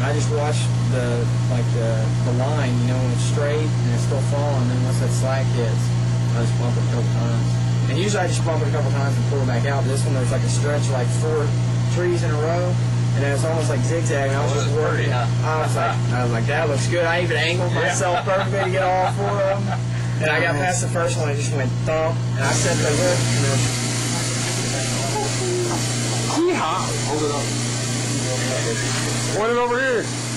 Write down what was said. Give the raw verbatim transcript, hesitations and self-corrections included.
I just watch the like the the line, you know, when it's straight and it's still falling. And then once that slack hits, I just bump it a couple times. And usually I just bump it a couple times and pull it back out. But this one there's like a stretch like four trees in a row, and it was almost like zigzagging. I was just working. I was like, I was like, that looks good. I even angled myself perfectly to get all four of them. And I got past the first one, it just went thump, and I set the hook, and then... Yeehaw! Hold it up. Point it over here.